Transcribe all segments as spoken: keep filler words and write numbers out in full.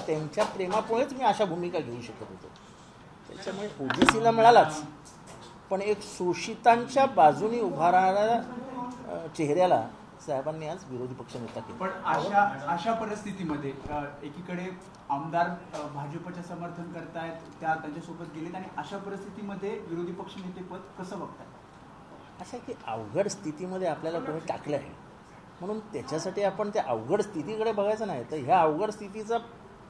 त्यांच्या प्रेमामुळेच मी अशा भूमिका घेऊ शकत होतो. त्याच्यामुळे ओबीसीला मिळालाच, पण एक शोषितांच्या बाजूने उभा राहणाऱ्या चेहऱ्याला साहेबांनी आज विरोधी पक्षनेता केला. पण अशा अशा परिस्थितीमध्ये एकीकडे आमदार भाजपचे समर्थन करतायत, त्या त्यांच्यासोबत गेलेत, आणि अशा परिस्थितीमध्ये विरोधी पक्षनेतेपद कसं बघताय? अशा की अवघड स्थितीमध्ये आपल्याला कोणी टाकलं आहे, म्हणून त्याच्यासाठी आपण त्या अवघड स्थितीकडे बघायचं नाही, तर ह्या अवघड स्थितीचा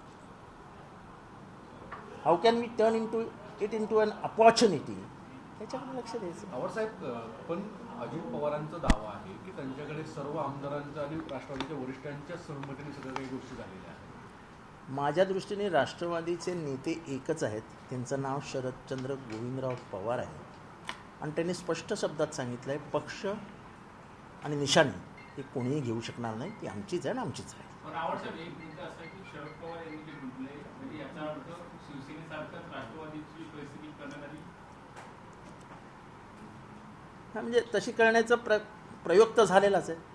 how can we turn in to it in to an opportunity, त्याच्याकडे लक्ष द्यायचं. आवारसाहेब, पण अजित पवारांचा दावा आहे की त्यांच्याकडे सर्व आमदारांचा आणि राष्ट्रवादीच्या वरिष्ठांच्या सहमतीने सगळ्या काही गोष्टी झालेल्या आहेत. माझ्या दृष्टीने राष्ट्रवादीचे नेते एकच आहेत, त्यांचं नाव शरदचंद्र गोविंदराव पवार आहे, आणि त्यांनी स्पष्ट शब्दात सांगितलं आहे पक्ष आणि निशाणी हे कोणीही घेऊ शकणार नाही, ती आमचीच आहे आणि आमचीच आहे. शरद पवार यांनी जे म्हटलंय म्हणजे याचा अर्थ शिवसेनेसारखंच राष्ट्रवादीची परिस्थिती करण्यात आली. हा, म्हणजे तशी करण्याचा प्र प्रयोग तर झालेलाच आहे,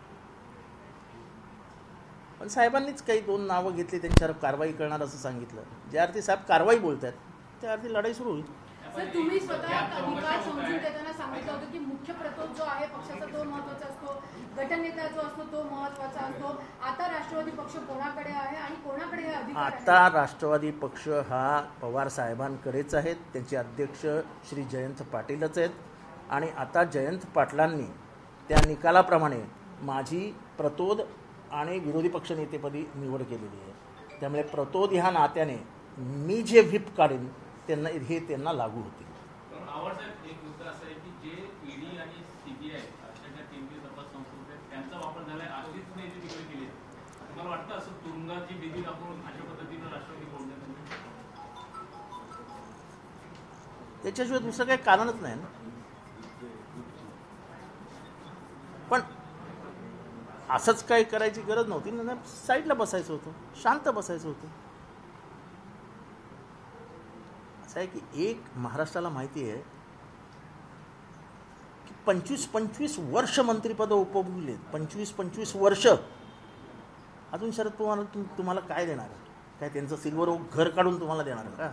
पण साहेबांनीच काही दोन नावं घेतली, त्यांच्यावर कारवाई करणार असं सांगितलं. ज्या अर्थी साहेब कारवाई बोलतात त्या अर्थी लढाई सुरू होईल. सर, तुम्ही स्वतः निकाल समजून देताना सांगितलं होतं की मुख्य प्रतोद जो आहे पक्षाचा तो महत्वाचा असतो, गटनेता जो असतो तो महत्वाचा असतो. आता राष्ट्रवादी पक्ष कोणाकडे आहे आणि कोणाकडे हे अधिकार आहे? आता राष्ट्रवादी पक्ष हा पवार साहेबांकडेच आहेत, त्यांचे अध्यक्ष श्री जयंत पाटीलच आहेत, आणि आता जयंत पाटलांनी त्या निकालाप्रमाणे माझी प्रतोद आणि विरोधी पक्षनेतेपदी निवड केलेली आहे. त्यामुळे प्रतोद ह्या नात्याने मी जे व्हिप काढेन त्यांना हे त्यांना लागू होतील. आवारसाहेब, एक मुद्दा असा आहे की जे ईडी आणि सीबीआय अशा ज्या केंद्रीय तपास संस्था आहेत त्यांचा वापर झालाय, अशीच नेते तिकडे केले. तुम्हाला वाटतं असं तुरुंगाची भीती दाखवून अशा पद्धतीनं राष्ट्रवादी बोलण्यात? त्याच्याशिवाय दुसरं काही कारणच नाही ना. पण असंच काही करायची गरज नव्हती ना, साईडला बसायचं होतं, शांत बसायचं होतं. असं आहे की एक महाराष्ट्राला माहिती आहे की पंचवीस पंचवीस वर्ष मंत्रिपदं उपभोगलीत, पंचवीस पंचवीस वर्ष. अजून शरद पवार तुम्हाला काय देणार? काय त्यांचं सिल्वर ओक घर काढून तुम्हाला देणार का?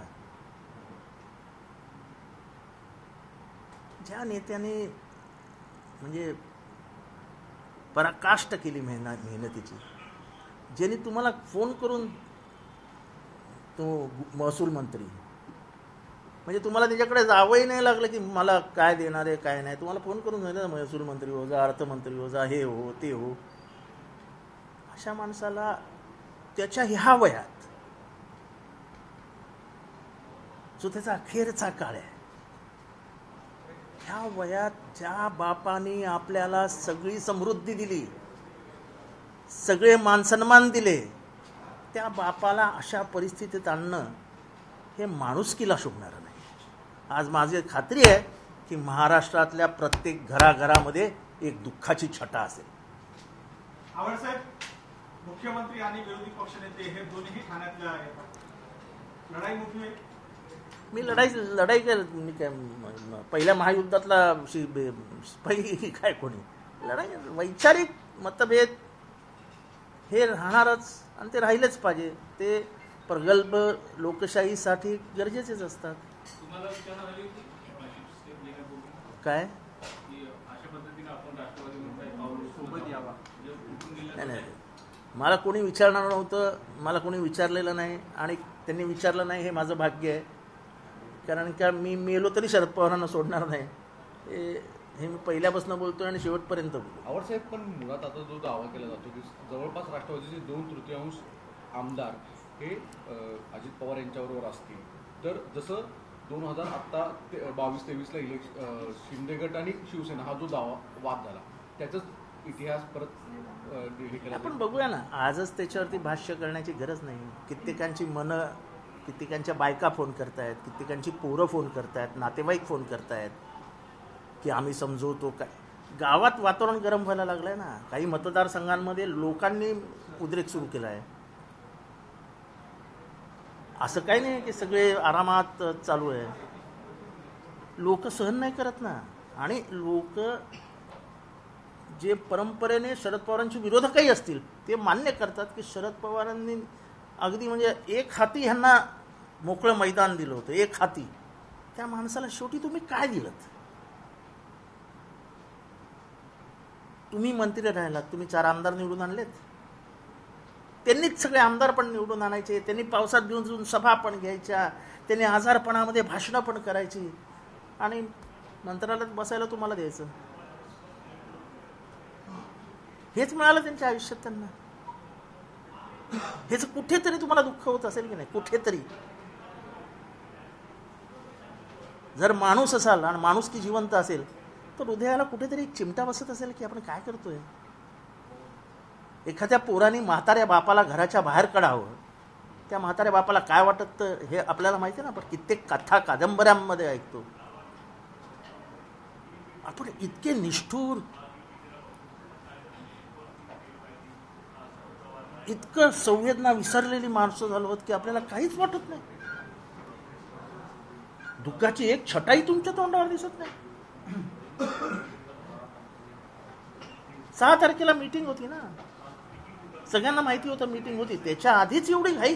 ज्या नेत्याने म्हणजे पराकाष्ठ केली मेहनत मेहनतीची, ज्यांनी तुम्हाला फोन करून तो महसूल मंत्री, म्हणजे तुम्हाला त्याच्याकडे जावंही नाही लागलं की मला काय देणार आहे काय नाही, तुम्हाला फोन करून सांगितलं महसूल मंत्री हो जा, अर्थमंत्री हो जा, हे हो ते हो. अशा माणसाला त्याच्या ह्या वयात जो त्याचा अखेरचा काळ आहे, ह्या वयात ज्या बापाने आपल्याला सगळी समृद्धी दिली, सगळे मानसन्मान दिले, त्या बापाला अशा परिस्थितीत आणणं हे माणुसकीला शोभणारं नाही. आज माझी खात्री आहे की महाराष्ट्रातल्या प्रत्येक घराघरामध्ये एक दुःखाची छटा असेल. आवारसाहेब, मुख्यमंत्री आणि विरोधी पक्षनेते हे दोन्ही ठाण्यातले आहेत, लढाई मोठी आहे. मी लढाई लढाई मी काय पहिल्या महायुद्धातला पहिली काय कोणी लढाई, वैचारिक मतभेद हे राहणारच आणि ते राहिलेच पाहिजे. ते प्रगल्भ लोकशाहीसाठी गरजेचेच असतात. काय नाही नाही, मला कोणी विचारणार नव्हतं, मला कोणी विचारलेलं नाही, आणि त्यांनी विचारलं नाही हे माझं भाग्य आहे. कारण का मी मेलो तरी शरद पवारांना सोडणार नाही, हे मी पहिल्यापासून बोलतोय आणि शेवटपर्यंत बोलतो. आवारसाहेब, पण मुळात आता जो दावा केला जातो की जवळपास राष्ट्रवादीचे दोन तृतीयांश आमदार हे अजित पवार यांच्याबरोबर असतील, तर जसं दोन हजार आत्ता ते बावीस तेवीसला इलेक्शन शिंदे गट आणि शिवसेना हा जो दावा वाद झाला त्याचाच इतिहास परत आपण बघूया ना. आजच त्याच्यावरती भाष्य करण्याची गरज नाही. कित्येकांची मनं, कित्येकांच्या बायका फोन करतायत, कित्येकांची पोरं फोन करतायत, नातेवाईक फोन करतायत की आम्ही समजवतो. काय गावात वातावरण गरम व्हायला लागलं आहे ना. काही मतदारसंघांमध्ये लोकांनी उद्रेक सुरू केला आहे. असं काही नाही की सगळे आरामात चालू आहे. लोक सहन नाही करत ना, आणि लोक जे परंपरेने शरद पवारांचे विरोधकही असतील ते मान्य करतात की शरद पवारांनी अगदी म्हणजे एक हाती ह्यांना मोकळं मैदान दिलं होतं, एक हाती. त्या माणसाला शेवटी तुम्ही काय दिलं? तुम्ही मंत्री राहिलात, तुम्ही चार आमदार निवडून आणलेत, त्यांनीच सगळे आमदार पण निवडून आणायचे, त्यांनी पावसात घेऊन जाऊन सभा पण घ्यायच्या, त्यांनी आजारपणामध्ये भाषणं पण करायची, आणि मंत्रालयात बसायला तुम्हाला द्यायचं. हेच मिळालं त्यांच्या आयुष्यात त्यांना. हेच कुठेतरी तुम्हाला दुःख होत असेल की नाही? कुठेतरी जर माणूस असाल आणि माणूस की जिवंत असेल तर हृदयाला कुठेतरी एक चिमटा बसत असेल की आपण काय करतोय. एखाद्या पोराने म्हाताऱ्या बापाला घराच्या बाहेर काढावं, त्या म्हाताऱ्या बापाला काय वाटत हे आपल्याला माहिती आहे ना. आपण कित्येक कथा कादंबऱ्यांमध्ये ऐकतो. आपण इतके निष्ठुर, इतकं संवेदना विसरलेली माणसं झालो आहोत की आपल्याला काहीच वाटत नाही. दुःखाची एक छटाई तुमच्या तोंडावर दिसत नाही. सहा तारखेला मीटिंग होती ना, सगळ्यांना माहिती होतं मीटिंग होती, त्याच्या आधीच एवढी घाई.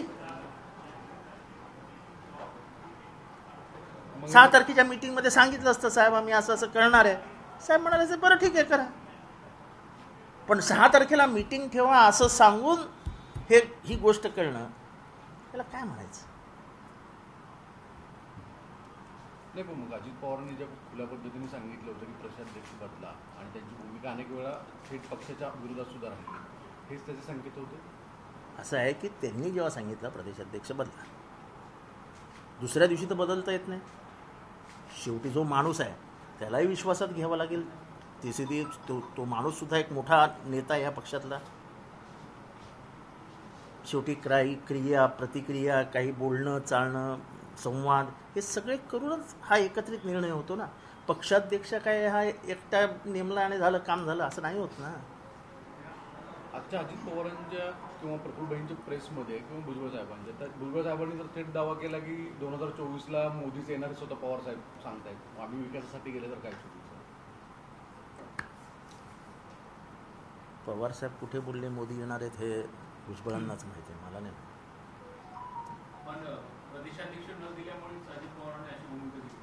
सहा तारखेच्या मीटिंग मध्ये सांगितलं असतं साहेब आम्ही असं असं करणार आहे, साहेब म्हणाले बरं ठीक आहे करा. पण सहा तारखेला मीटिंग ठेवा असं सांगून हे ही गोष्ट करणं, त्याला काय म्हणायचं? नाही, पण मग अजित पवारांनी ज्या खुल्या पद्धतीने सांगितलं होतं की प्रदेशाध्यक्ष बदला, आणि त्यांची भूमिका अनेक वेळा थेट पक्षाच्या विरोधात सुद्धा राहिली, हेच त्याचे संकेत होते. असं आहे की त्यांनी जेव्हा सांगितलं प्रदेशाध्यक्ष बदला, दुसऱ्या दिवशी तर बदलता येत नाही. शेवटी जो माणूस आहे त्यालाही विश्वासात घ्यावा लागेल. तिसरी तो तो माणूस सुद्धा एक मोठा नेता आहे या पक्षातला. शेवटी काही क्रिया प्रतिक्रिया, काही बोलणं चालणं, संवाद, हे सगळे करूनच हा एकत्रित निर्णय होतो ना. पक्षाध्यक्ष काय हा एकटा नेमला आणि झालं काम झालं असं नाही होत ना. आजच्या अजित पवारांच्या किंवा प्रफुल्लभाईंच्या प्रेसमध्ये किंवा भुजबळ साहेबांच्या, तर भुजबळ साहेबांनी जर थेट दावा केला की दोन हजार चोवीसला मोदीच येणार, स्वतः पवार साहेब सांगतायत आम्ही विकासासाठी गेले तर काय चुकीचं? पवार साहेब कुठे बोलले मोदी येणार आहेत हे भुजबळांनाच माहिती आहे, मला नाही. पण प्रदेशाध्यक्ष न दिल्यामुळेच अजित पवारांनी अशी भूमिका घेतली.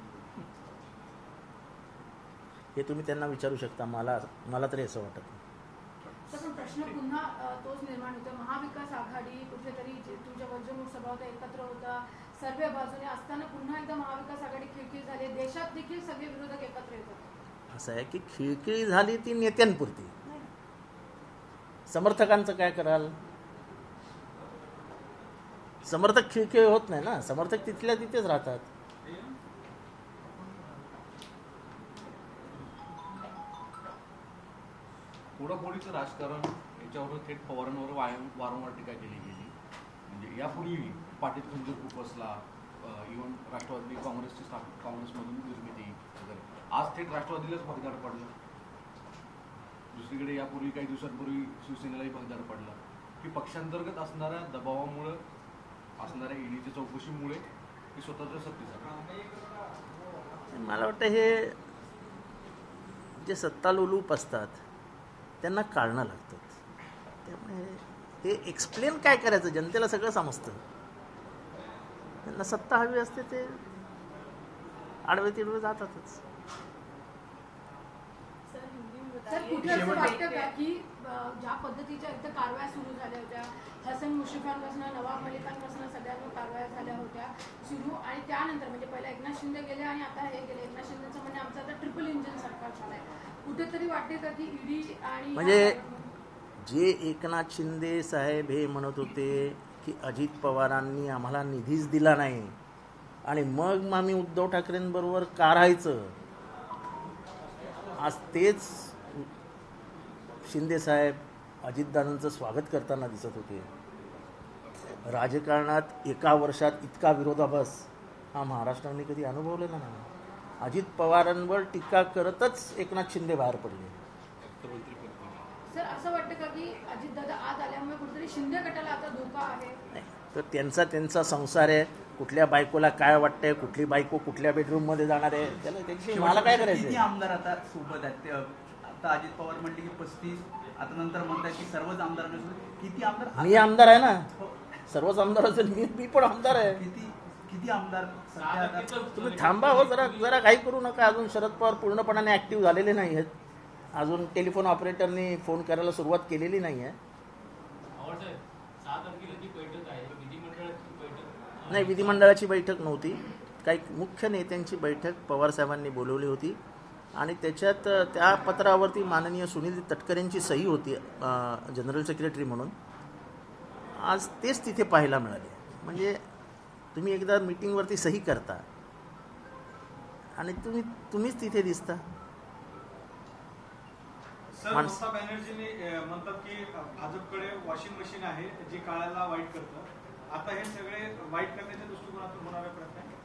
हे तुम्ही त्यांना विचारू शकता, मला मला तरी असं वाटत नाही. पण प्रश्न पुन्हा तोच निर्माण होतो. महाविकास आघाडी कुठेतरी तुमच्या वज्रमुख सभा होता, एकत्र होता, सर्व बाजूने असताना पुन्हा एकदा महाविकास आघाडी खिळखिळी झाली. देशात देखील सगळे विरोधक एकत्र येतात. असं आहे की खिळखिळी झाली ती नेत्यांपुरती, समर्थकांचं काय कराल? समर्थक खिळखिळी होत नाही ना, समर्थक तिथल्या तिथेच राहतात. फोडाफोडीचं राजकारण याच्यावर थेट पवारांवर वारंवार टीका केली गेली. म्हणजे यापूर्वी पाटील खंजूर खुपसला, इव्हन राष्ट्रवादी काँग्रेसची स्थापना, काँग्रेसमधून निर्मिती वगैरे, आज थेट राष्ट्रवादीलाच भगदाड पडलं. दुसरीकडे यापूर्वी काही दिवसांपूर्वी शिवसेनेलाही भगदाड पडलं की पक्षांतर्गत असणाऱ्या दबावामुळे, असणाऱ्या ईडीच्या चौकशीमुळे की स्वतःच्या सत्तेसाठी. मला वाटतं हे जे सत्तालोलूप असतात त्यांना काढणं लागतात. त्यामुळे हे एक्सप्लेन काय करायचं, जनतेला सगळं समजतं. त्यांना सत्ता हवी असते, ते आडवे तिडवे जातातच. सर कुठे असं वाटतं का की ज्या पद्धतीच्या एकतर कारवाया सुरू झाल्या होत्या, हसन मुश्रीफांपासून नवाब मलिकांपासून सगळ्यांवर कारवाया झाल्या होत्या सुरू, आणि त्यानंतर म्हणजे पहिला एकनाथ शिंदे गेले आणि आता हे गेले. एकनाथ शिंदेचं म्हणजे आमचं आता ट्रिपल इंजिन सरकार झालंय. कुठेतरी वाटते का की ईडी आणि म्हणजे जे एकनाथ शिंदे साहेब हे म्हणत होते की अजित पवारांनी आम्हाला निधीच दिला नाही आणि मग आम्ही उद्धव ठाकरेंबरोबर का राहायचं, आज तेच शिंदे साहेब अजितदादांचं स्वागत करताना दिसत होते. राजकारणात एका वर्षात इतका विरोधाभास हा महाराष्ट्राने कधी अनुभवलेला नाही. अजित पवारांवर टीका करतच एकनाथ शिंदे बाहेर पडले. सर असं वाटतं का की अजितदादा आज आल्यामुळे कुठेतरी शिंदे गटाला आता धोका आहे? नाही, तर त्यांचा त्यांचा संसार आहे. कुठल्या बायकोला काय वाटतंय, कुठली बायको कुठल्या बेडरूम मध्ये जाणार आहे, त्याला त्याची मला काय करायचं. किती आमदार आता सोबत आहेत? आता अजित पवार म्हणले की पस्तीस, आता नंतर म्हणतात की सर्वच आमदारांसोबत. किती आमदार? मी आमदार आहे ना, सर्वच आमदार असेल, मी मी पण आमदार आहे. किती किती आमदार सध्या सहा आता- टक्केच तुम्ही थांबा हो जरा जरा काही करू नका. अजून शरद पवार पूर्णपणाने ऍक्टिव्ह झालेले नाही आहेत. अजून टेलिफोन ऑपरेटरनी फोन करायला सुरुवात केलेली नाही आहे. आवडसाहेब, सहा तारखेला जी बैठक आहे विधिमंडळाची बैठक नाही, विधिमंडळाची बैठक नव्हती. काही मुख्य नेत्यांची बैठक पवारसाहेबांनी बोलवली होती आणि त्याच्यात त्या पत्रावरती माननीय सुनील तटकरेंची सही होती अ, जनरल सेक्रेटरी म्हणून. आज तेच तिथे पाहायला मिळाले. म्हणजे तुम्ही एकदा मीटिंगवरती सही करता आणि तुम्ही तुम्हीच तिथे दिसता. सर, माणस- ममता बॅनर्जींनी अ, म्हणतात की अ, भाजपकडे वॉशिंग मशीन आहे जे काळाला वाईट करतं. आता हे सगळे वाईट करण्याच्या दृष्टिकोनातून होणारे प्रयत्न आहे.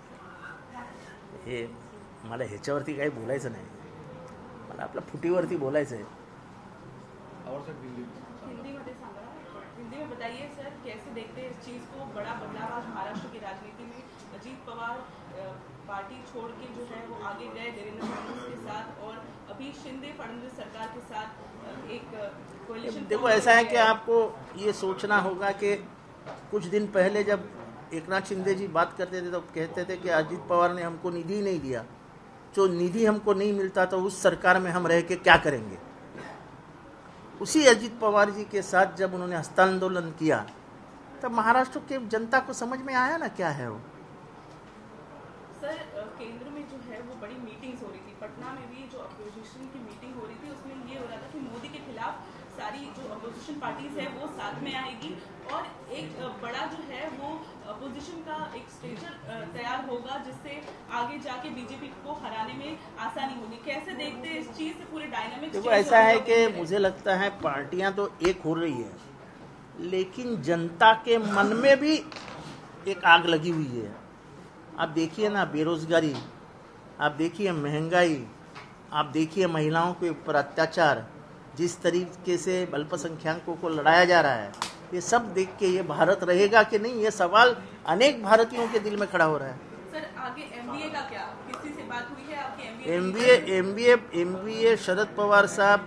हे मला ह्याच्यावरती काही बोलायचं नाही. मला आपल्या फुटीवरती बोलायचं आहे. आवडसाहेब दिल्ली हिंदी में सांगा हिंदी में बताइए सर, कैसे देखते हैं इस चीज़ को? बड़ा बदलाव आज महाराष्ट्र की राजनीति में, अजीत पवार अ, पार्टी छोड़ के जो है वो आगे गए देवेंद्र फडणवीस के साथ और अभी शिंदे फडणवीस सरकार के साथ अ, एक कोalition देखो, ऐसा है कि आपको ये सोचना होगा कि कुछ दिन पहले जब एकनाथ शिंदे जी बात करते थे तो कहते थे कि अजीत पवार ने हमको निधि ही नहीं दिया. जो निधि हमको नहीं मिलता तो उस सरकार में हम रह के क्या करेंगे. उसी अजीत पवार जी के साथ जब उन्होंने हस्तांदोलन किया तब महाराष्ट्र के जनता को समझ में आया ना क्या है वो. सर, अ, केंद्र में जो है वो बड़ी मीटिंग्स हो रही थी. पटना में भी जो अपोजिशन की मीटिंग हो रही थी उसमें ये हो रहा था कि मोदी के खिलाफ सारी जो अपोजिशन पार्टीज है वो साथ में आएगी और एक अ, बड़ा जो है वो अपोजिशन का एक स्ट्रक्चर तैयार होगा जिससे आगे जाके बीजेपी को हराने में आसानी होगी. कैसे देखते हैं इस चीज से? पूरे डायनामिक्स देखो, ऐसा है कि मुझे लगता है पार्टियां तो एक हो रही है लेकिन जनता के मन में भी एक आग लगी हुई है. आप देखिए ना, बेरोजगारी, आप देखिए महंगाई, आप देखिए महिलाओं के ऊपर अत्याचार, जिस तरीके से अल्पसंख्यकों को लड़ाया जा रहा है, ये सब देख के ये भारत रहेगा कि नहीं, ये सवाल अनेक भारतीयों के दिल में खड़ा हो रहा है. सर, आगे एमबीए का क्या? किसी से बात हुई है आपकी MBA? MBA MBA MBA Sharad Pawar साहब,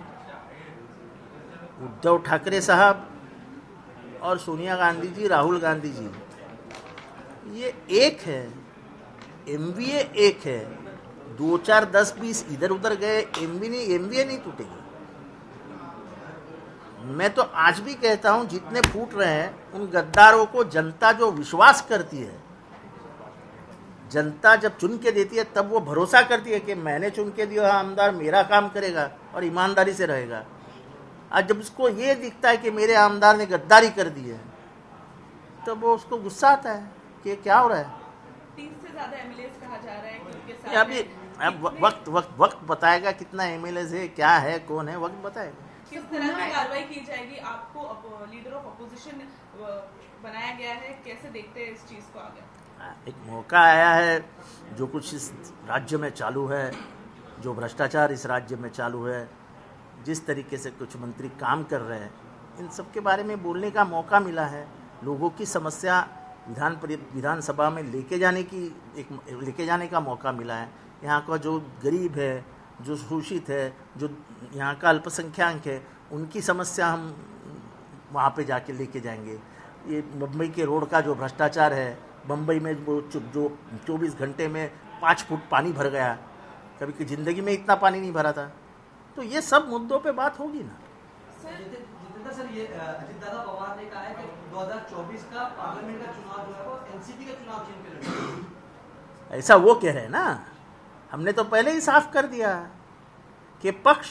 उद्धव ठाकरे साहब और सोनिया गांधी जी, राहुल गांधी जी, ये एक है. एमबीए एक है. दो चार दस बीस इधर उधर गए, एमबीए नहीं एमबीए नहीं टूटेगी. मैं तो आज भी कहता हूं, जितने फूट रहे हैं उन गद्दारों को जनता जो विश्वास करती है, जनता जब चुन के देती है तब वो भरोसा करती है कि मैंने चुन के दिया आमदार मेरा काम करेगा और ईमानदारी से रहेगा. आज जब उसको ये दिखता है कि मेरे आमदार ने गद्दारी कर दी है तब वो उसको गुस्सा आता है कि क्या हो रहा है. तीस से ज्यादा एमएलए कहा जा रहा है कि उनके साथ अभी अब वक्त वक्त वक्त बताएगा कितना एमएलए है, क्या है, कौन है, वक्त बताएगा. किस तरह की कार्रवाई की जाएगी? आपको लीडर ऑफ अपोजिशन बनाया गया है, कैसे देखते हैं इस चीज को आगे? एक मौका आया है, जो कुछ इस राज्य में चालू है, जो भ्रष्टाचार इस राज्य में चालू है, जिस तरीके से कुछ मंत्री काम कर रहे हैं, इन सब के बारे में बोलने का मौका मिला है. लोगों की समस्या विधान विधानसभा में लेके जाने की एक लेके जाने का मौका मिला है. यहाँ का जो गरीब है, जो शोषित है, जो यहाँ का अल्पसंख्यक है, उनकी समस्या हम वहाँ पे जाके लेके जाएंगे. ये मुंबई के रोड का जो भ्रष्टाचार है, मुंबई में वो जो चौबीस घंटे में पाँच फुट पानी भर गया, कभी की ज़िंदगी में इतना पानी नहीं भरा था. तो ये सब मुद्दों पे बात होगी ना. जितेंद्र सर, ये अजीतदादा पवार ने कहा है कि दो हज़ार चौबीस का पार्लियामेंट का चुनाव जो है वो एनसीपी का चुनाव छीन के लड़ेगा. ऐसा वो कह रहे हैं ना. हमने तो पहले ही साफ कर दिया कि पक्ष,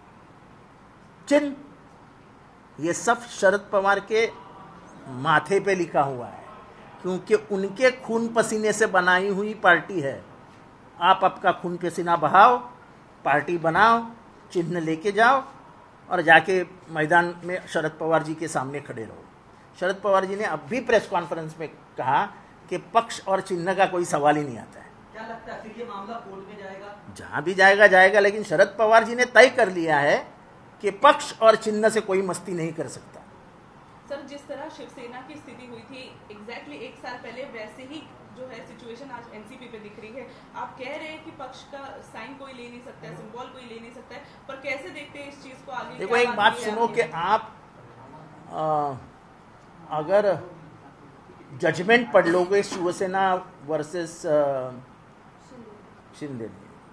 चिन्ह, ये सब शरद पवार के माथे पे लिखा हुआ है, क्योंकि उनके खून पसीने से बनाई हुई पार्टी है. आप आपका खून पसीना बहाओ, पार्टी बनाओ, चिन्ह लेके जाओ और जाके मैदान में शरद पवार जी के सामने खड़े रहो. शरद पवार जी ने अब भी प्रेस कॉन्फ्रेंस में कहा कि पक्ष और चिन्ह का कोई सवाल ही नहीं आता है. क्या लगता है फिर ये मामला कोर्ट में जाएगा? जहां भी जाएगा जाएगा, लेकिन शरद पवार जी ने तय कर लिया है कि पक्ष और चिन्ह से कोई मस्ती नहीं कर सकता. सर, जिस तरह शिवसेना की स्थिति हुई थी एग्जैक्टली एक साल पहले, वैसे ही जो है सिचुएशन आज एनसीपी पे दिख रही है. आप कह रहे हैं कि पक्ष का साइन कोई ले नहीं सकता है, सिंबल कोई ले नहीं सकता है, पर कैसे देखते हैं इस चीज को आगे? देखो, एक बात सुनो कि आप आ, अगर जजमेंट पढ़ लोगे Shiv Sena versus Shinde,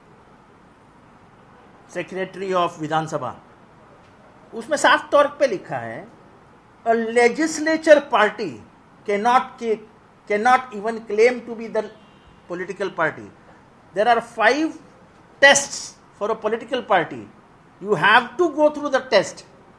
secretary of Vidhan Sabha, उसमें साफ तौर पे लिखा है a legislature party cannot cannot even claim to be the political party. There are five tests for a political party. You have to go through the test.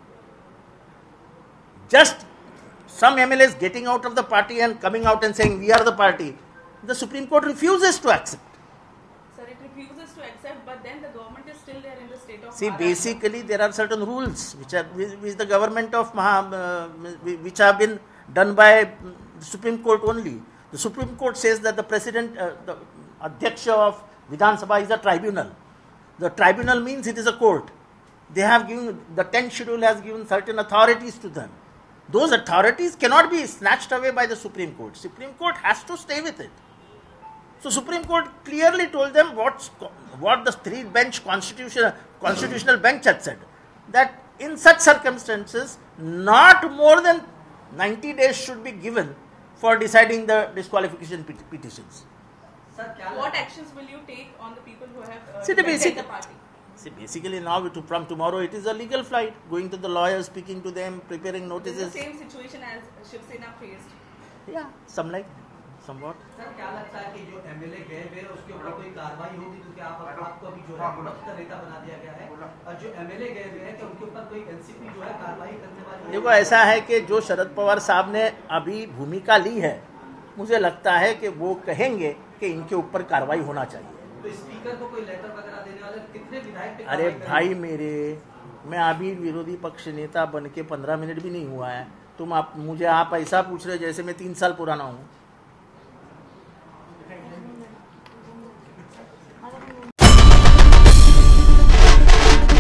Just some M L As getting out of the party and coming out and saying we are the party, the Supreme Court refuses to accept. Sir, it refuses to accept, but then the government is still there in the state of See, Maharashtra. basically there are certain rules which are which the government of Maha, uh, which have been done by the Supreme Court only. The Supreme Court says that the president, uh, the Adhyaksha of Vidhan Sabha is a tribunal. The tribunal means it is a court. They have given, the tenth schedule has given certain authorities to them. Those authorities cannot be snatched away by the Supreme Court. Supreme Court has to stay with it. So Supreme Court clearly told them what's, what the three bench constitutional, constitutional bench had said. That in such circumstances, not more than ninety days should be given for deciding the disqualification pet- petitions. Sir, क्या What लगता है? actions will you take on the people who have uh, See, the defended basic- the party? See, basically now to, from tomorrow it is a legal flight, going to the lawyers, speaking to them, preparing This is the notices. same situation as Shiv Sena faced. Yeah, some like, somewhat. Sir क्या लगता है कि जो MLA गए हुए हैं उसके ऊपर कोई कार्रवाई होगी, क्योंकि आप आपको अभी जो है विपक्ष का नेता बना दिया गया है, और जो एमएलए गए हुए हैं कि उनके ऊपर कोई एनसीपी जो है कार्रवाई करने वाली है? देखो ऐसा है कि जो शरद पवार साहब ने अभी भूमिका ली है, मुझे लगता है कि वो कहेंगे कि इनके ऊपर कार्रवाई होना चाहिए. तो स्पीकर को कोई लेटर वगैरह देने वाले कितने विधायक पे अरे कार्रवाई भाई करेंगे? मेरे, मैं अभी विरोधी पक्ष नेता बन के पंद्रह मिनट भी नहीं हुआ है. तुम आप मुझे आप ऐसा पूछ रहे जैसे मैं तीन साल पुराना हूँ.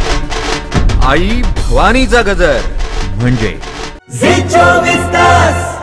आई भवानीचा गजर म्हणजे झी चोवीस तास.